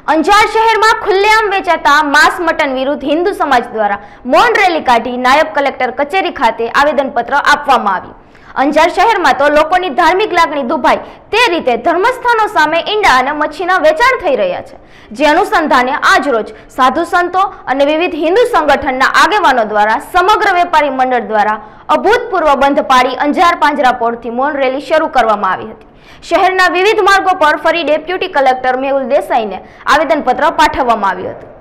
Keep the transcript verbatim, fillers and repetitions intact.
અંજાર શહેરમાં ખુલ્લેઆમ વેચાતા માંસ મટન વિરુદ્ધ હિન્દુ સમાજ દ્વારા મૌન રેલી કાઢી નાયબ કલેક્ટર કચેરી ખાતે આવેદનપત્ર આપવામાં આવ્યું। અંજાર શહેરમાં તો લોકોની ધાર્મિક લાગણી દુભાય તે રીતે ધર્મસ્થાનો સામે ઈંડા અને મચ્છીના વેચાણ થઈ રહ્યા છે, જે અનુસંધાને આજરોજ સાધુ સંતો અને વિવિધ હિન્દુ સંગઠનના આગેવાનો દ્વારા સમગ્ર વેપારી મંડળ દ્વારા અભૂતપૂર્વ બંધ પાડી અંજાર પાંજરાપોળથી મૌન રેલી શરૂ કરવામાં આવી હતી। શહેરના વિવિધ માર્ગો પર ફરી ડેપ્યુટી કલેક્ટર મેહુલ દેસાઈને આવેદનપત્ર પાઠવવામાં આવ્યું હતું।